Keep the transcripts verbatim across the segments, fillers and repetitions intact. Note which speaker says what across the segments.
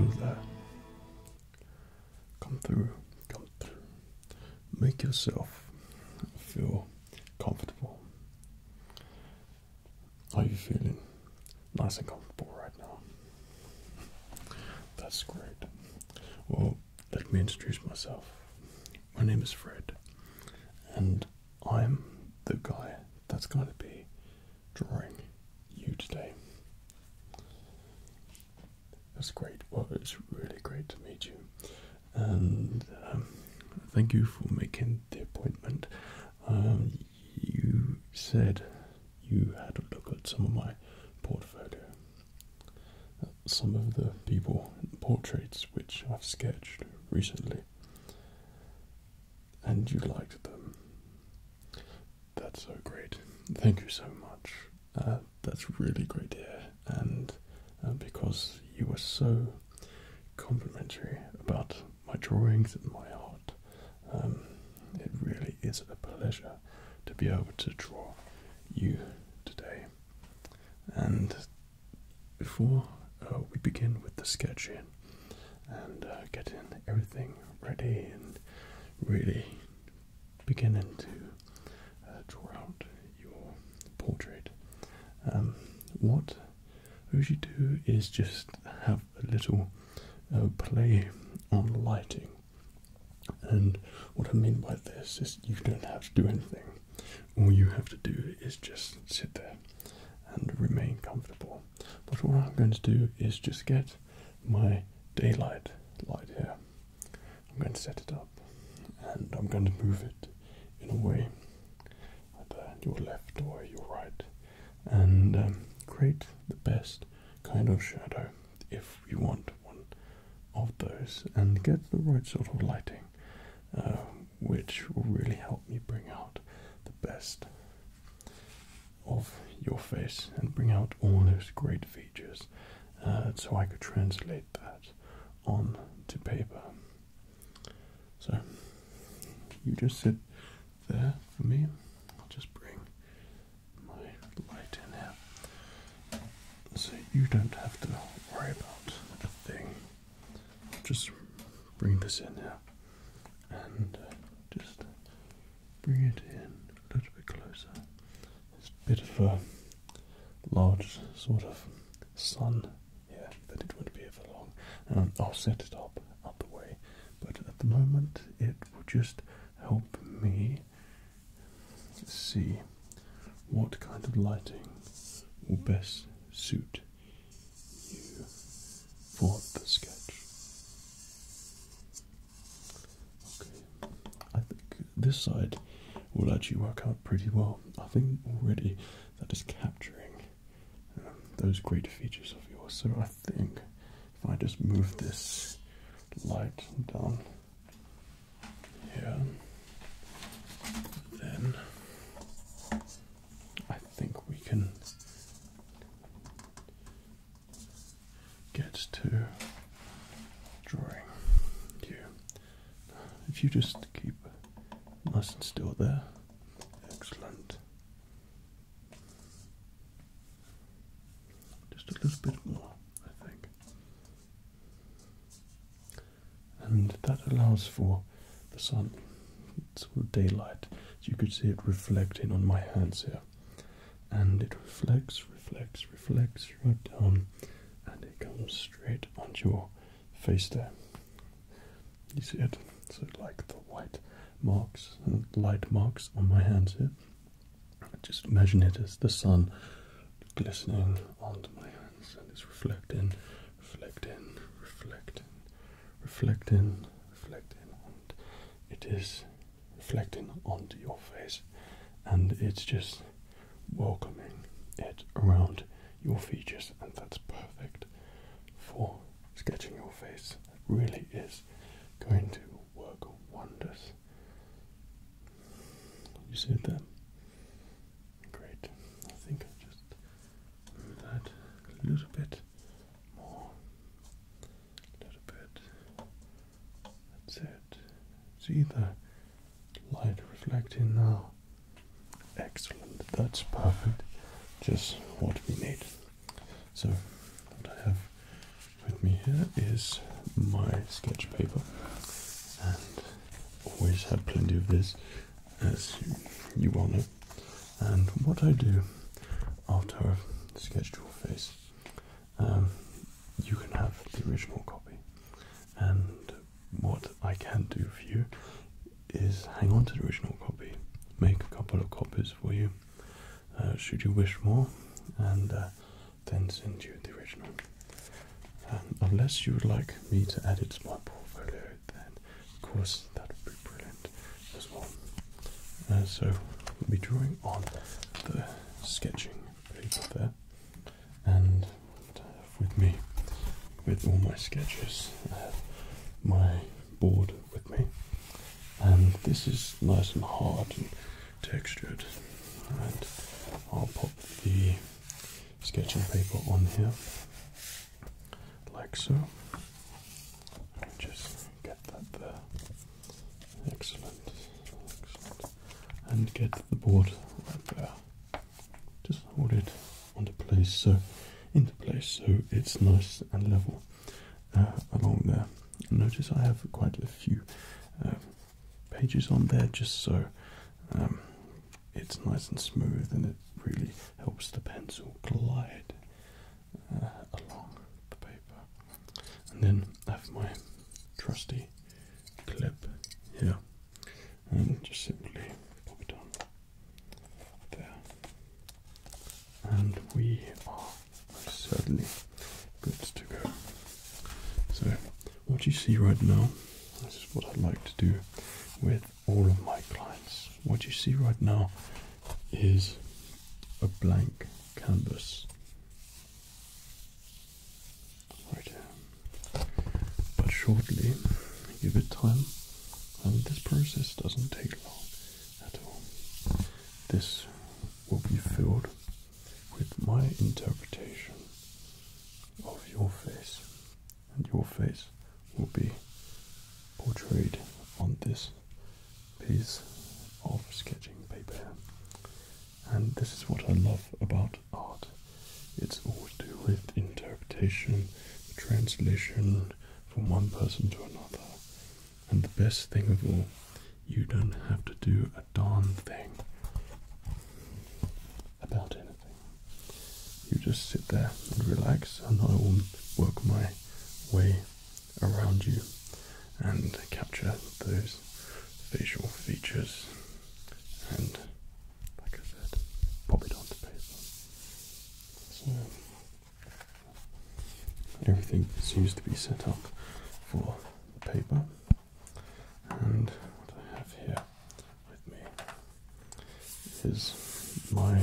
Speaker 1: through there. Come through, come through. Make yourself feel comfortable. Are you feeling nice and comfortable right now? That's great. Well, let me introduce myself. My name is Fred, and I'm the guy that's going to be drawing you today. That's great. Well, it's really great to meet you, and um, thank you for making the appointment. Um, you said you had a look at some of my portfolio, some of the people portraits which I've sketched recently, and you liked them. That's so great. Thank you so much. Uh, that's really great to hear, and uh, because you were so complimentary about my drawings and my art, um, it really is a pleasure to be able to draw you today. And before uh, we begin with the sketching and uh, getting everything ready and really beginning to uh, draw out your portrait, um, what we usually do is just have a little uh, play on lighting. And what I mean by this is you don't have to do anything. All you have to do is just sit there and remain comfortable. But what I'm going to do is just get my daylight light here. I'm going to set it up, and I'm going to move it in a way, either your left or your right, and um, create the best kind of shadow if you want one of those, and get the right sort of lighting, uh, which will really help me bring out the best of your face and bring out all those great features, uh, so I could translate that on to paper. So you just sit there for me. I'll just bring my light in here, so you don't have to worry about a thing. I'll just bring this in here and uh, just bring it in a little bit closer. It's a bit of a large sort of sun here, but it won't be for long. Um, I'll set it up out the way, but at the moment it will just help me see what kind of lighting will best suit you for the sketch. Okay, I think this side will actually work out pretty well. I think already that is capturing um, those great features of yours. So I think if I just move this light down here, then I think we can get to drawing you. If you just keep nice and still there. Excellent. Just a little bit more, I think. And that allows for the sun, sort of daylight. So you could see it reflecting on my hands here. And it reflects, reflects, reflects right down, and it comes straight onto your face there. You see it? So like the white marks and light marks on my hands here. Just imagine it as the sun glistening onto my hands, and it's reflecting, reflecting, reflecting, reflecting, reflecting, and it is reflecting onto your face, and it's just welcoming it around your features, and that's perfect for sketching your face. It really is going to work wonders. You see it there? Great. I think I just move that a little bit more. A little bit. That's it. See the light reflecting now? Excellent. That's perfect. Just what we need. So what I have with me here is my sketch paper, and always had plenty of this, as you, you all know. And what I do after I've sketched your face, um, you can have the original copy, and what I can do for you is hang on to the original copy, make a couple of copies for you, uh, should you wish more, and uh, then send you the original. Um, unless you would like me to add it to my portfolio, then of course that would be brilliant as well. Uh, so we'll be drawing on the sketching paper there, and I have with me, with all my sketches, I have my board with me, and this is nice and hard and textured, and I'll pop the sketching paper on here like so. Just get that there. Excellent, excellent. And get the board right there. Just hold it onto place, so into place, so it's nice and level uh, along there. Notice I have quite a few uh, pages on there, just so um, it's nice and smooth, and it really helps the pencil glide uh, along the paper. And then I have my trusty clip here, and just simply pop it on there, and we are most certainly good to go. So what you see right now, this is what I like to do with all of my clients. What you see right now is a blank canvas right here. But shortly, give it time, and this process doesn't take long at all. This will be filled with my interpretation of your face, and your face will be portrayed on this piece of sketching paper. And this is what I love about art. It's all to do with interpretation, translation from one person to another. And the best thing of all, you don't have to do a darn thing about anything. You just sit there and relax, and I will work my way around you and capture those facial features, and like I said, pop it onto paper. So everything seems to be set up for the paper, and what I have here with me is my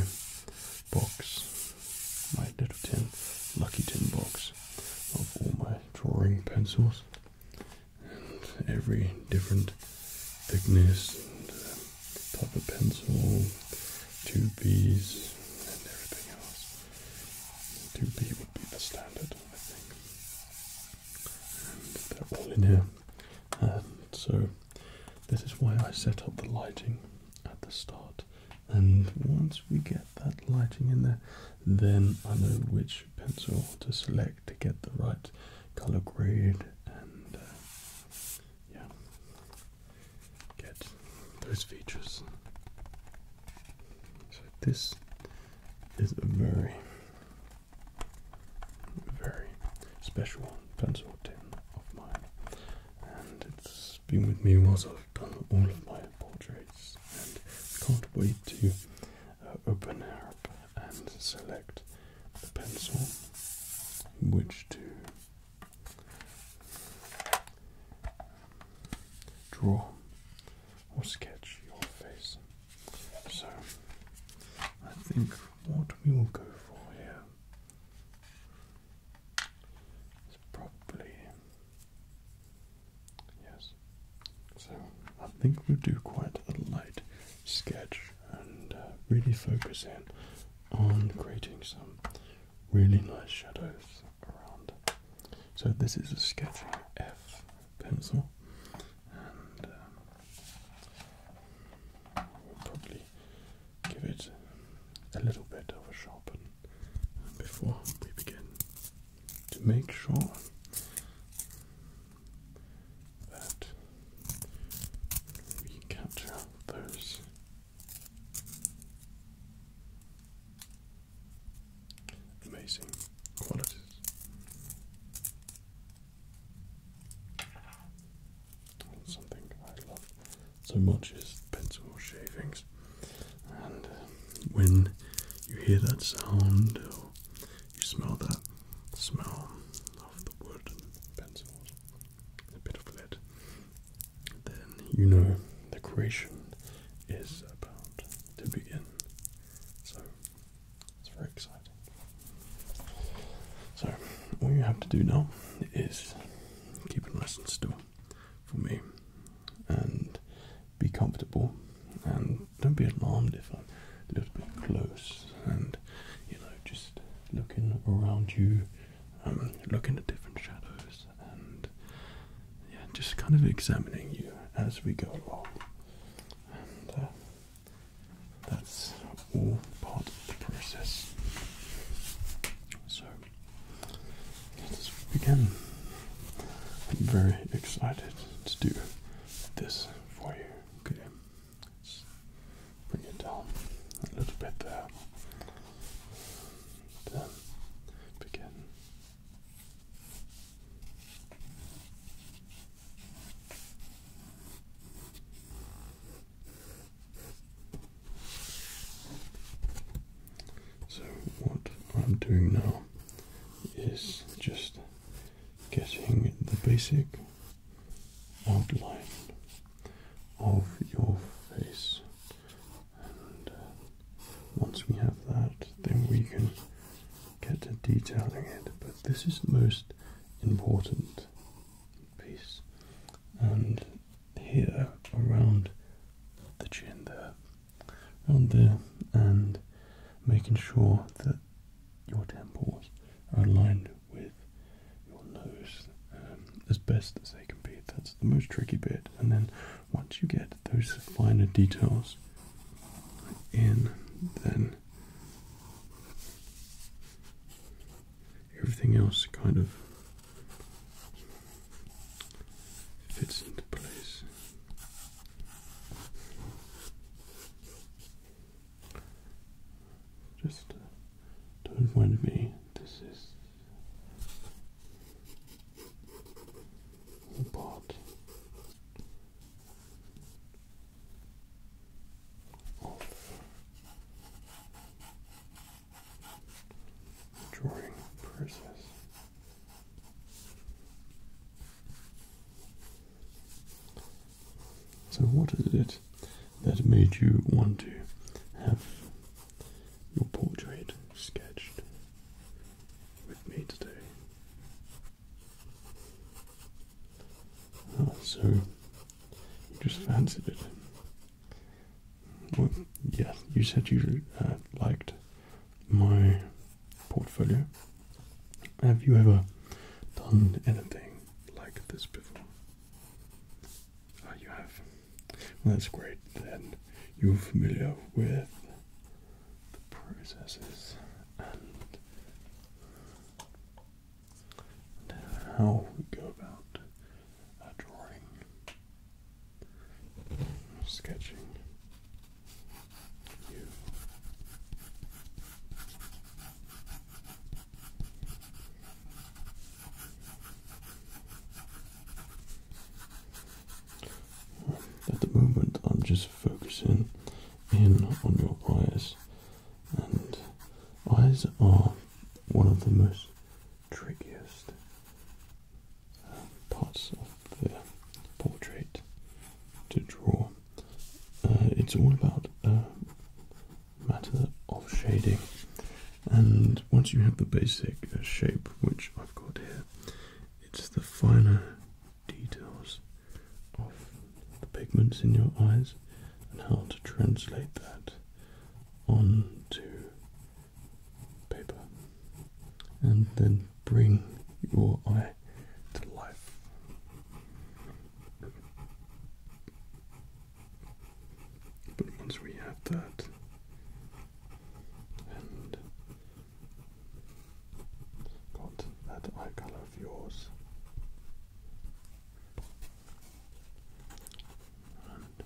Speaker 1: box, my little tin, lucky tin box of all my drawing pencils, and every different thickness and uh, type of pencil, two B's and everything else. two B would be the standard, I think. And they're all in here. And so this is why I set up the lighting at the start. And once we get that lighting in there, then I know which pencil to select to get the right color grade, and uh, yeah, get those features. So this is a very, very special pencil tin of mine, and it's been with me whilst I've done all of my portraits, and can't wait to uh, open her up and select the pencil in which to draw or sketch your face. So I think what we will go for here is probably, yes, so I think we'll do quite a light sketch, and uh, really focus in on creating some really nice shadows around. So this is a sketching F pencil, and um, we'll probably give it a little bit of a sharpen before we begin, to make sure amazing qualities. Something I love so much is pencil shavings, and uh, when you hear that sound or you smell that smell of the wood and pencils, a bit of lead, then you know the creation is about to begin. So it's very exciting. So all you have to do now is keep it nice and still for me and be comfortable, and don't be alarmed if I'm a little bit close and, you know, just looking around you, um, looking at different shadows, and yeah, just kind of examining you as we go along. And uh, that's all part of the process. So let's begin. I'm very excited to do this for you. Okay, let's bring it down a little bit there. Then begin. So what I'm doing now is just getting the basic outline of your face, and uh, once we have that, then we can get to detailing it. But this is the most important piece, and here around the chin there, around there, and making sure that your temples are aligned with your nose um, as best as they can be. That's the most tricky bit, and then once you get those finer details in, then everything else kind of fits into place. Just uh, don't mind me, this is all part of the drawing process. So what is it that made you want to have your portrait sketched with me today? Oh, so you just fancied it. Well, yeah, you said you uh, liked my portfolio. Have you ever done anything like this before? Oh, you have. Well, that's great. Then you're familiar with the processes and, and how we go about uh, drawing, sketching you. At the moment, I'm just focusing in on your eyes, and eyes are one of the most trickiest uh, parts of the portrait to draw. Uh, it's all about a matter of shading, and once you have the basic uh, shape, which I've got here, it's the finer details of the pigments in your eyes and how to translate that onto paper and then bring your eye to life. But once we have that, and got that eye color of yours, and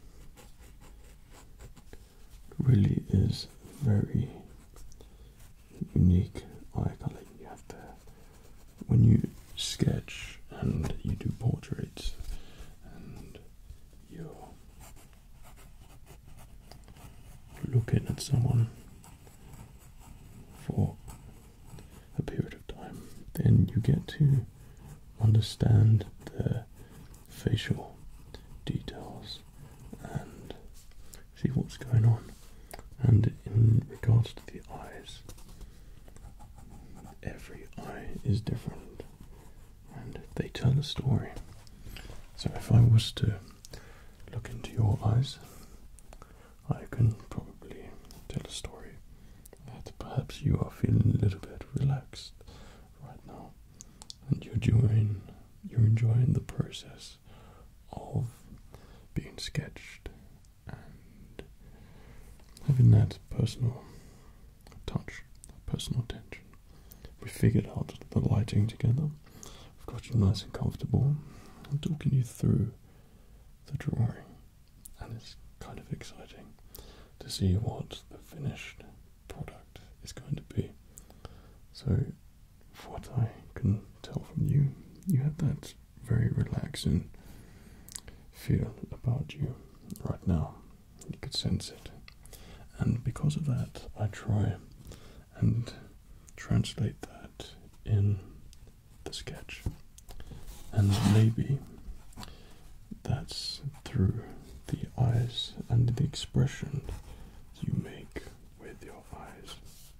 Speaker 1: it really is very unique eye colour you have there. When you sketch and you do portraits and you're looking at someone for a period of time, then you get to understand their facial details and see what's going on. And in regards to the eyes, every eye is different and they tell a story. So if I was to look into your eyes, I can probably tell a story that perhaps you are feeling a little bit relaxed right now, and you're enjoying, you're enjoying the process of being sketched and having that personal touch, personal attention. We figured out the lighting together. I've got you nice and comfortable. I'm talking you through the drawing, and it's kind of exciting to see what the finished product is going to be. So, from what I can tell from you, you have that very relaxing feel about you right now. You could sense it. And because of that, I try and translate that in the sketch. And maybe that's through the eyes and the expression you make with your eyes.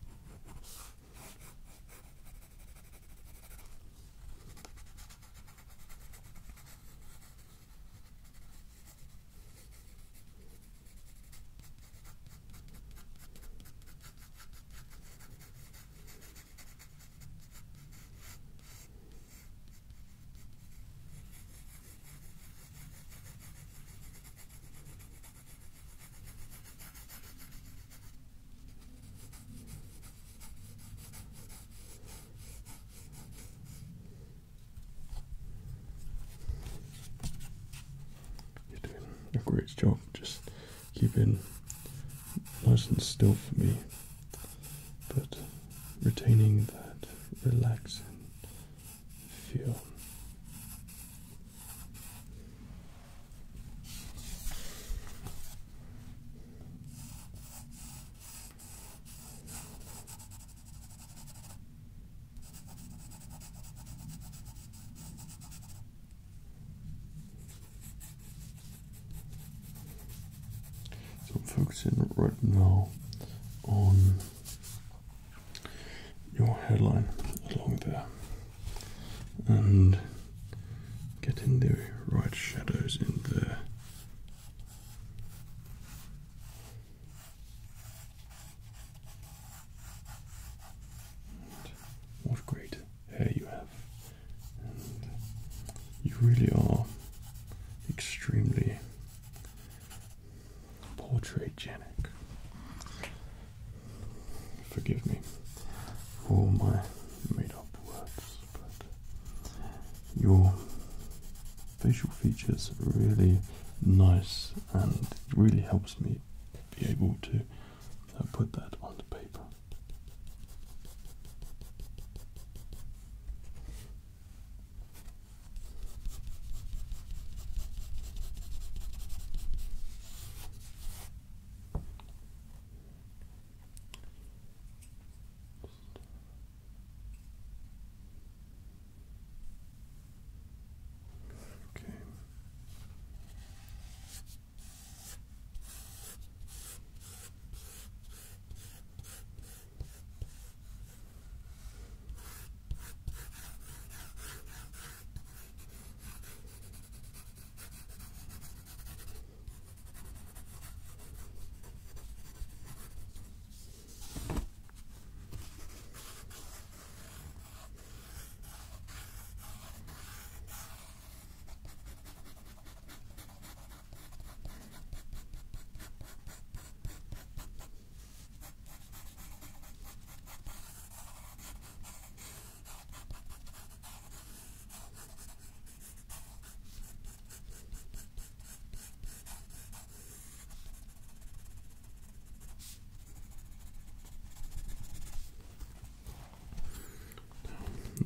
Speaker 1: A great job, just keeping nice and still for me, but retaining that relaxing feel. So I'm focusing right now on your hairline along there and getting the right shadows in there. And what great hair you have, and you really are extremely portraitgenic. Forgive me for my made up words, but your facial features are really nice, and it really helps me be able to uh, put that on the paper. Okay.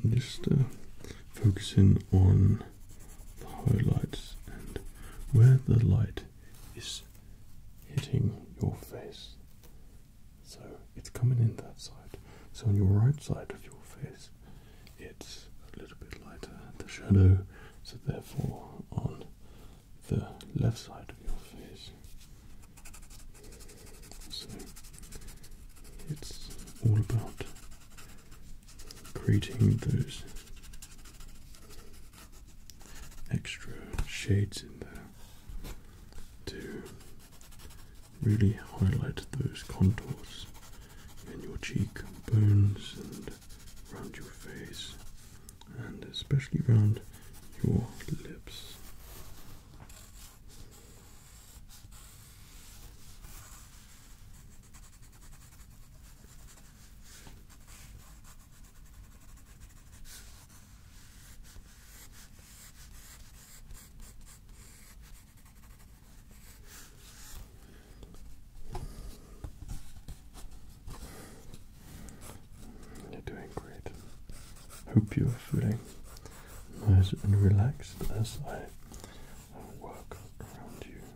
Speaker 1: just uh, focusing on the highlights and where the light is hitting your face. So it's coming in that side. So on your right side of your face, it's a little bit lighter, the shadow, so therefore on the left side of your face. So it's all about creating those extra shades in there to really highlight those contours in your cheekbones and around your face, and especially around your lips. You're doing great. Hope you're feeling nice and relaxed as I work around you.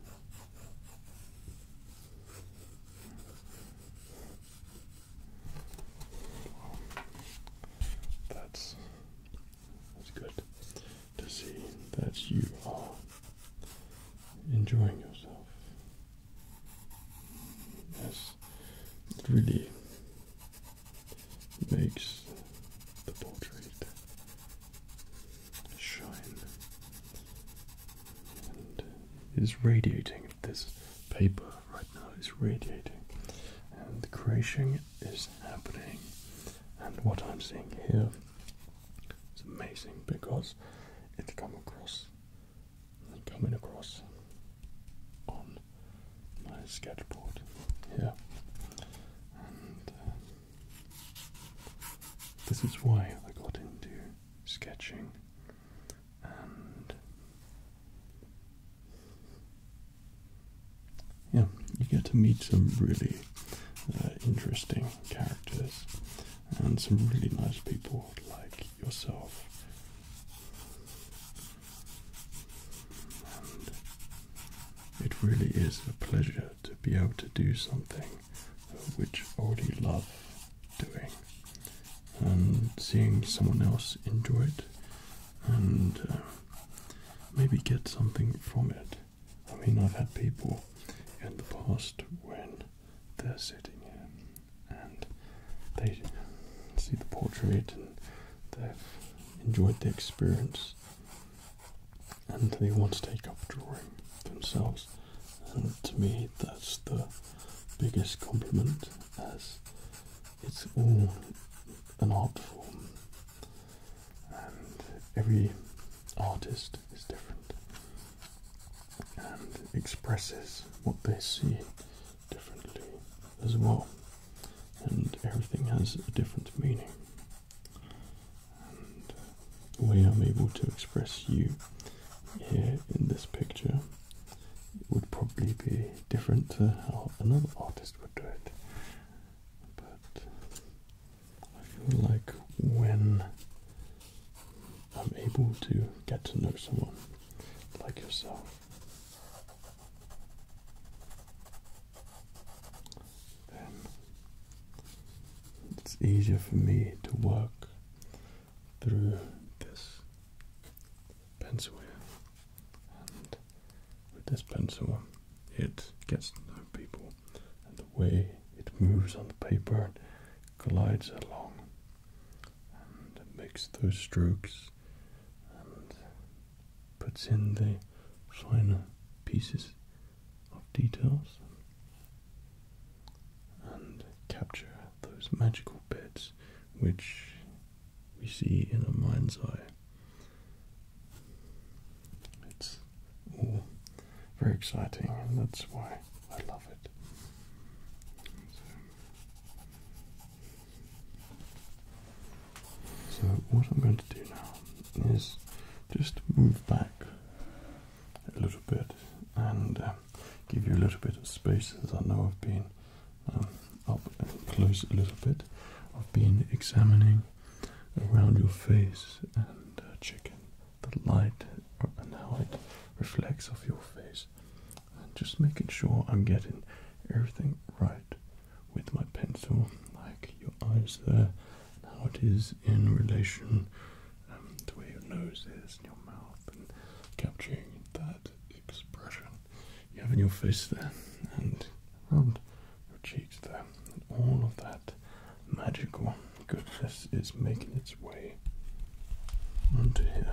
Speaker 1: That's, that's good to see that you are enjoying yourself. Yes, it really makes the portrait shine and is radiating. This paper right now is radiating, and the creation is happening. And what I'm seeing here is amazing because it's come across, coming across on my sketchboard here. And uh, this is why I got into sketching, and yeah, you get to meet some really uh, interesting characters and some really nice people like yourself. And it really is a pleasure to be able to do something which I already love doing, and seeing someone else enjoy it and uh, maybe get something from it. I mean, I've had people in the past when they're sitting here and they see the portrait and they've enjoyed the experience and they want to take up drawing themselves. And to me, that's the biggest compliment, as it's all an art form and every artist is different and expresses what they see differently as well, and everything has a different meaning. And the way I'm able to express you here in this picture would probably be different to how another artist would do it. But I feel like when I'm able to get to know someone like yourself, then it's easier for me to work through this pencil here. And with this pencil, it gets to know people, and the way it moves on the paper and glides along, and it makes those strokes and puts in the finer pieces of details and capture those magical bits which we see in a mind's eye. It's all very exciting, and that's why I love it. So, so what I'm going to do now is just move back a little bit and uh, give you a little bit of space, as I know I've been um, up and close a little bit. I've been examining around your face and uh, checking the light and how it reflects off your face, and just making sure I'm getting everything right with my pencil, like your eyes there, and how it is in relation um, to where your nose is and your mouth, and capturing that expression you have in your face there and around your cheeks there, and all of that magical goodness is making its way onto here.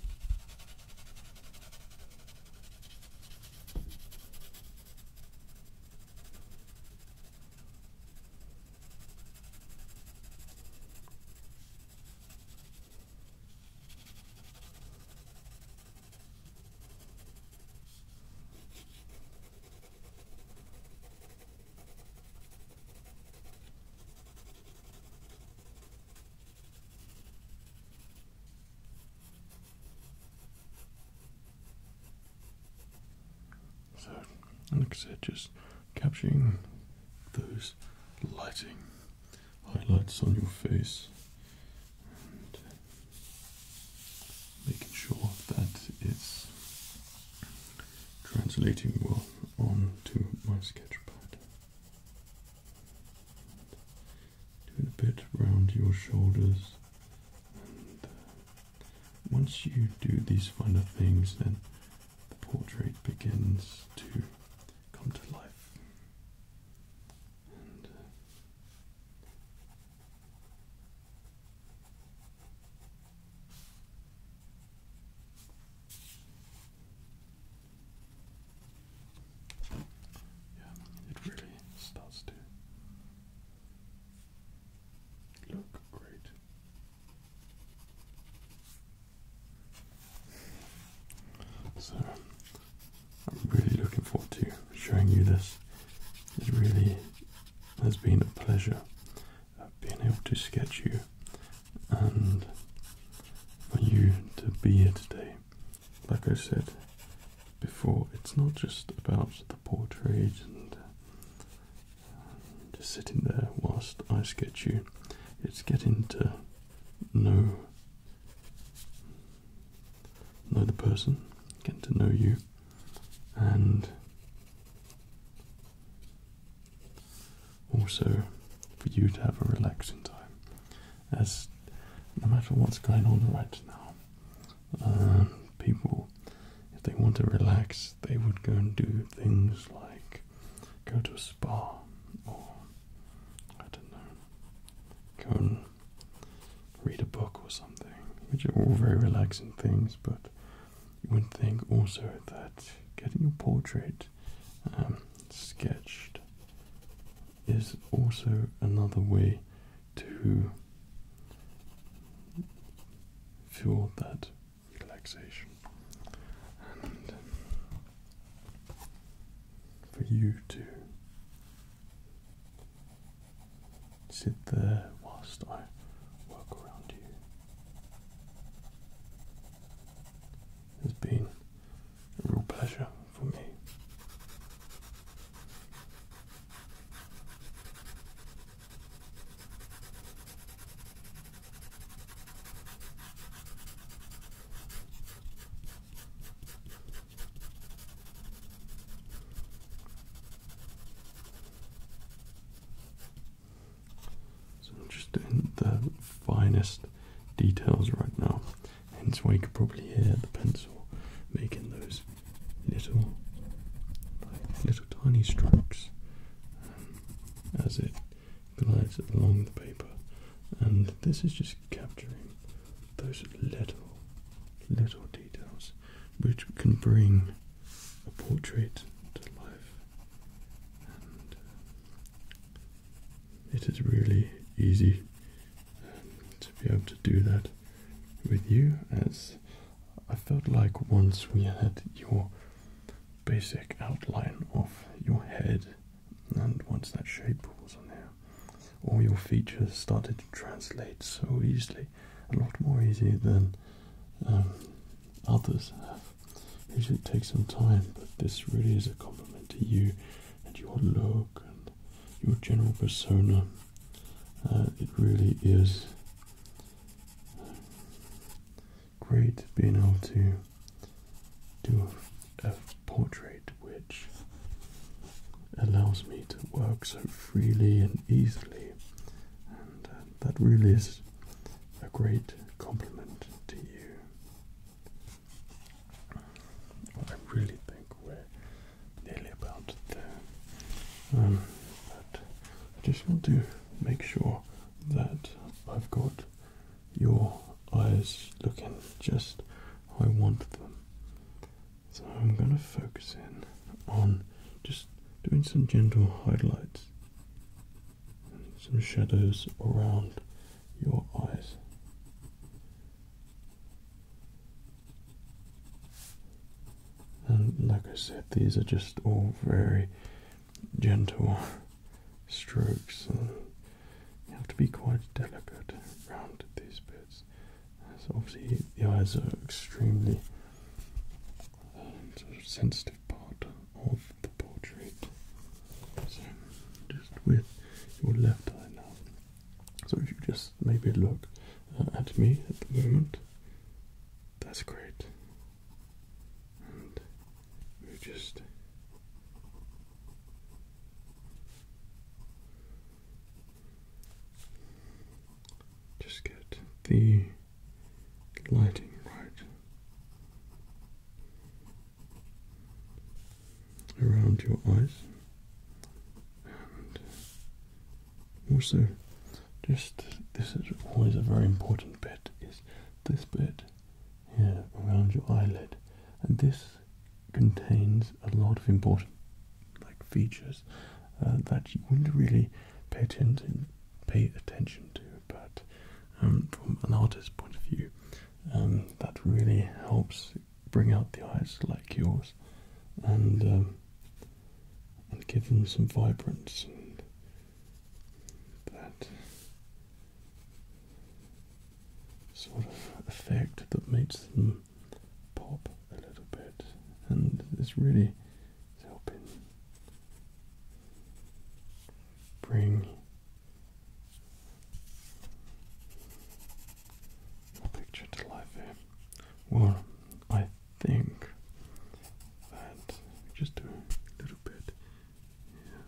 Speaker 1: So, like I said, just capturing those lighting highlights on your face and making sure that it's translating well onto my sketch pad. Doing a bit around your shoulders, and uh, once you do these finer things, then the portrait begins to come to life. And uh, yeah, it really starts to look great. So I'm really looking forward to showing you this. It really has been a pleasure uh, being able to sketch you, and for you to be here today. Like I said before, it's not just about the portrait and uh, just sitting there whilst I sketch you. It's getting to know know the person, getting to know you, and also for you to have a relaxing time, as no matter what's going on right now, um, people, if they want to relax, they would go and do things like go to a spa, or I don't know, go and read a book or something, which are all very relaxing things. But you would think also that getting your portrait um, sketched is also another way to feel that relaxation, and for you to sit there whilst I work around you has been a real pleasure for me. So I'm just doing the finest details right now, hence why you could probably hear the pencil making those little, like, little tiny strokes um, as it glides along the paper. And this is just capturing those little, little details which can bring a portrait to life. And uh, it is really easy um, to be able to do that with you, as I felt like once we had your basic outline of your head, and once that shape was on there, all your features started to translate so easily, a lot more easy than um, others have. Usually it takes some time, but this really is a compliment to you and your look and your general persona. Uh, it really is great being able to do a portrait which allows me to work so freely and easily, and uh, that really is a great compliment to you. I really think we're nearly about there, um, but I just want to make sure that I've got your eyes looking just how I want them. So I'm going to focus in on just doing some gentle highlights and some shadows around your eyes. And like I said, these are just all very gentle strokes, and you have to be quite delicate around these bits. So obviously the eyes are extremely uh, sort of sensitive part of the portrait. So just with your left eye now. So if you just maybe look uh, at me at the moment, that's great. And we just just get the lighting right around your eyes, and also just, this is always a very important bit, is this bit here around your eyelid, and this contains a lot of important like features uh, that you wouldn't really pay attention pay attention to, but um, from an artist's point of view, um, that really helps bring out the eyes like yours, and um, and give them some vibrance and that sort of effect that makes them pop a little bit, and it's really helping bring your picture to life here. Well, I think that just do a little bit here.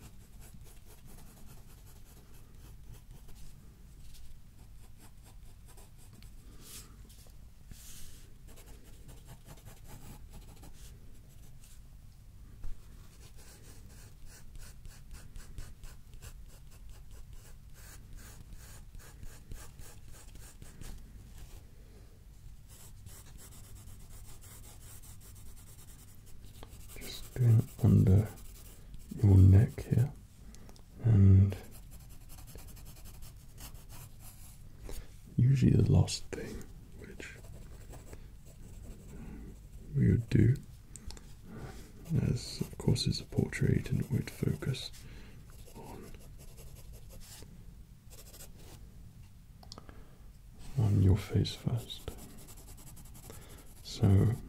Speaker 1: Just doing it under your neck here, and usually the last thing which we would do, as of course it's a portrait and we'd focus on on your face first. So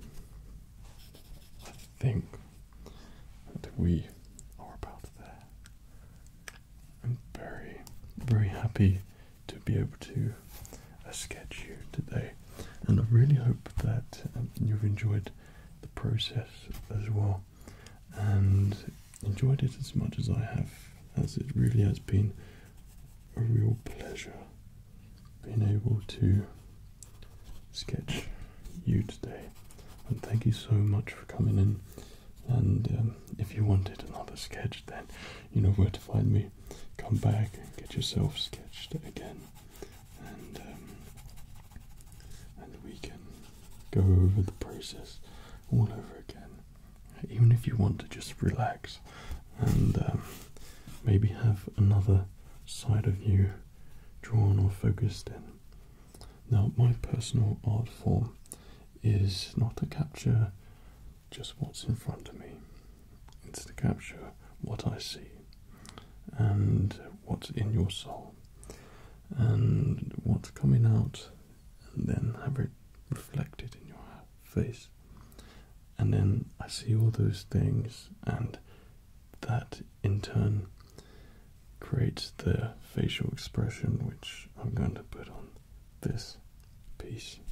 Speaker 1: I think that we are about there. I'm very, very happy to be able to uh, sketch you today, and I really hope that um, you've enjoyed the process as well, and enjoyed it as much as I have, as it really has been a real pleasure being able to sketch you today. And thank you so much for coming in, and um, if you wanted another sketch, then you know where to find me. Come back and get yourself sketched again, and um, and we can go over the process all over again. Even if you want to just relax and um, maybe have another side of you drawn or focused in. Now, my personal art form is not to capture just what's in front of me, it's to capture what I see and what's in your soul and what's coming out, and then have it reflected in your face. And then I see all those things, and that in turn creates the facial expression which I'm going to put on this piece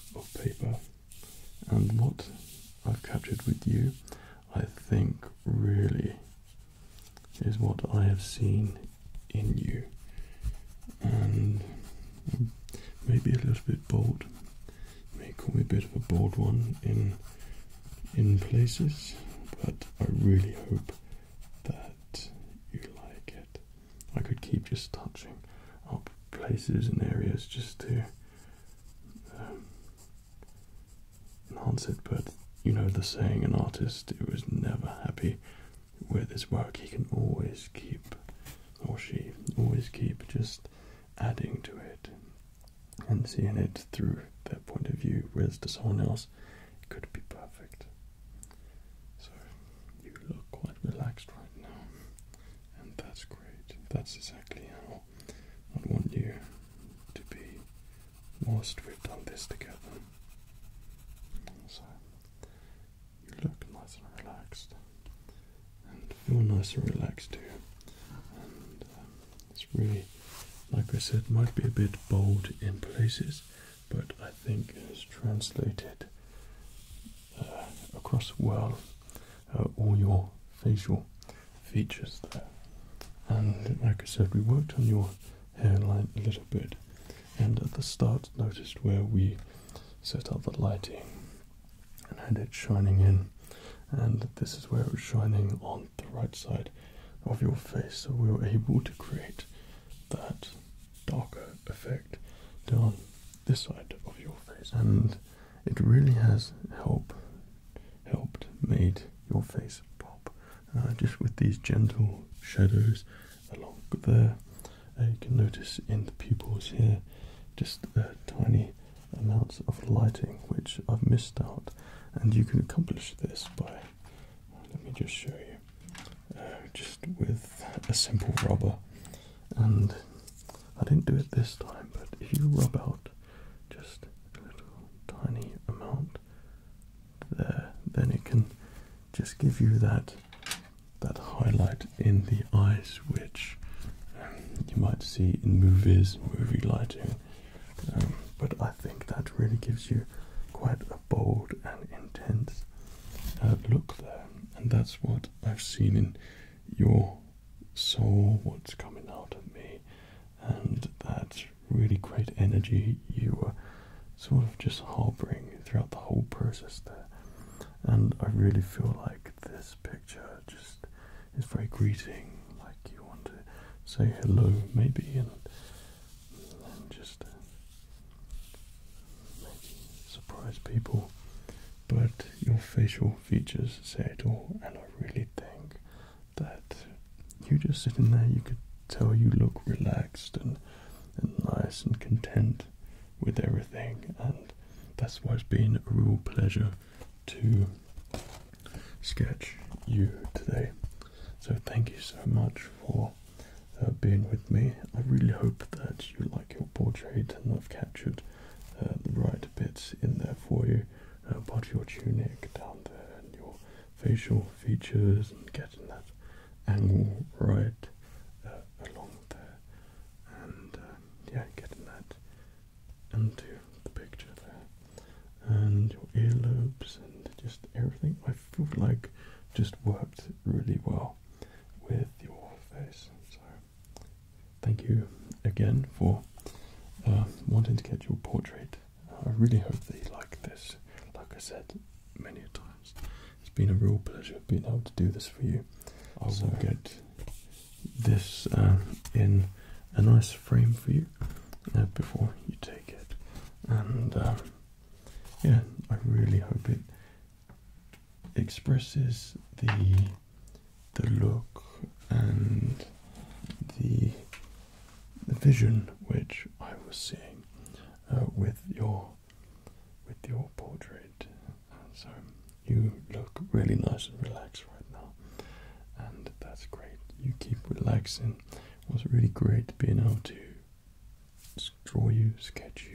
Speaker 1: of paper, and what I've captured with you, I think, really is what I have seen in you. And maybe a little bit bold. You may call me a bit of a bold one in in places, but I really hope that you like it. I could keep just touching up places and areas just to um, enhance it, but you know the saying, an artist who is never happy with his work, he can always keep, or she always keep just adding to it and seeing it through their point of view, whereas to someone else it could be perfect. So you look quite relaxed right now, and that's great. That's exactly how I want you to be whilst we've done this together. So you look nice and relaxed, and feel nice and relaxed too. And um, it's really, like I said, might be a bit bold in places, but I think it's translated uh, across well uh, all your facial features there. And like I said, we worked on your hairline a little bit, and at the start noticed where we set up the lighting and had it shining in, and this is where it was shining on the right side of your face, so we were able to create that darker effect down this side of your face, and it really has helped helped made your face pop, uh, just with these gentle shadows along there. Uh, you can notice in the pupils here just uh, tiny amounts of lighting which I've missed out, and you can accomplish this by, let me just show you, uh, just with a simple rubber. And I didn't do it this time, but if you rub out just a little tiny amount there, then it can just give you that that highlight in the eyes, which um, you might see in movies, movie lighting. Um, but I think that really gives you quite a bold and intense uh, look there, and that's what I've seen in your soul, what's coming out of me, and that really great energy you were sort of just harboring throughout the whole process there. And I really feel like this picture just is very greeting, like you want to say hello maybe, and, and just uh, maybe surprise people, but your facial features say it all, and I really think that you just sitting there, you could tell you look relaxed and, and nice and content with everything, and that's why it's been a real pleasure to sketch you today. So thank you so much for uh, being with me. I really hope that you like your portrait, and I've captured uh, the right bits in there for you, uh, part of your tunic down there and your facial features, and getting that angle right uh, along there, and uh, yeah, getting that into the picture there, and your earlobes and just everything. I feel like just worked really well with your face. So thank you again for uh, wanting to get your portrait. I really hope that you like this. Like I said many times, it's been a real pleasure being able to do this for you. I will so, get this uh, in a nice frame for you uh, before you take it, and uh, yeah, I really hope it expresses the the look and the, the vision which I was seeing uh, with your with your portrait. So you look really nice and relaxed right now, and that's great. You keep relaxing. It was really great being able to draw you, sketch